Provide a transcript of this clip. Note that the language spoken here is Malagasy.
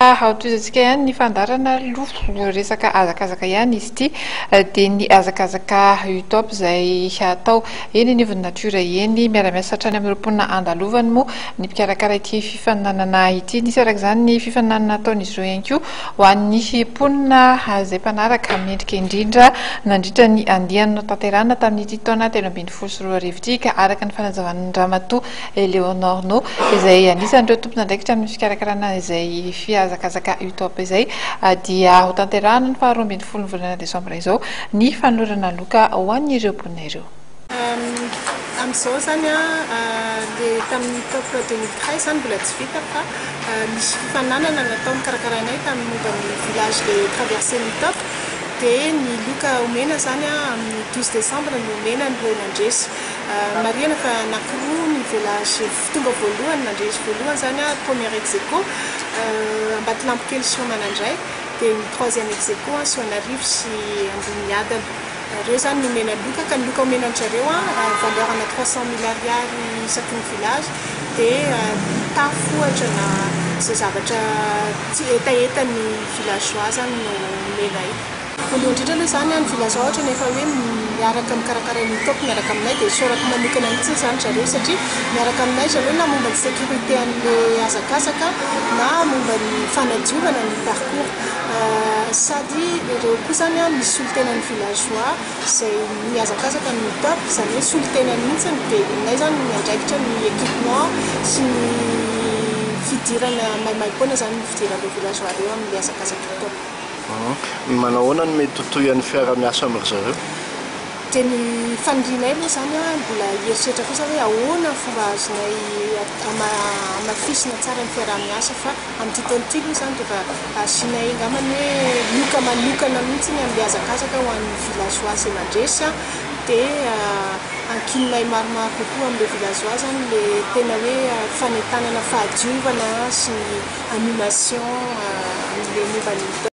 Haotozantsika ihany ny fandarana aloha resaka hazakazaka ihany izy ity dia ny hazakazaka Utop izay atao eny anivon'ny natiora eny miara-miasa hatrany amin'ny mponina handalovany moa ny mpikarakara ity fifaninanana ity. Nisy araka izany ny fifaninanana nataon'izy ireo ihany koa ho an'ny mponina izay mpanaraka mendrika indrindra nandritra ny andiany notanterahina tamin'ity taona 2024 ity ka araka ny fanazavan'ny ramatoa Eleonorno izay anisan'ireo tompona andraikitra amin'ny fikarakarana izay hazakazaka Utop izay dia ho tanterahana ny faharoa ambin'ny folo ny volana desambra izao ny fanolorana loka ho an'ireo mponina ireo. Amin'izao zany le tamin'ny Utop 2013 zany mbola tsy vita fa nisy fifaninanana natao mikarakarainay tamin'ny momban'ny village le traversé Utop dia ny loka omena zany amin'ny 12 décembre ny omena ny reo nandresy mariana fa anakiroa ny village tonga voalohany nandresy voalohany zany premier ex-aequo Ambatolampy kely sy Manandray dia ny troisième ex-aequo Soanarivo sy Amboniadana. Ireo zany nomena loka ka ny loka omenan'zareo valeur-na 300 000 ariary isaky ny village dia tafo ohatra na izay zavatra tsy etaetan'ny villageois zany no omena io. Voalohany indrindra aloha zany ny village ohatra nefa hoe miaraka mikarakara ny Utop miaraka aminay dia sorako manokana mihitsy zany zareo satria miaraka aminay zareo na momba ny sécurité an'le hazakazaka na momba ny fanadiovana ny parcours sady ireo koa zany misy solontenan'ny villageois izay ny hazakazaka ny Utop izany hoe solontenany mihitsy dia aminay zany miandraikitra ny équipement sy ny fidirana maimaimpoana zany ny fidiran'ireo villageois ireo amin'ny hazakazaka Utop. Manao ahoana no mety totoyan'ny fiara-miasa amin'ry zareo? Dia ny fanindrinay aloha zany mbola hieritreritra kosa hoe ahoana fomba azonay amafisina tsara ny fiara-miasa fa amin'ity taona ity aloha zany rehefa asianay angambany hoe loka manokana mihitsy ny amin'ny hazakazaka ho an'ny villageois izay mandresy dia ankininay maromaro kokoa amin'ilay villageois zany le tena hoe fanentanana fahadiovana sy ny animation amin'ilay momban'ny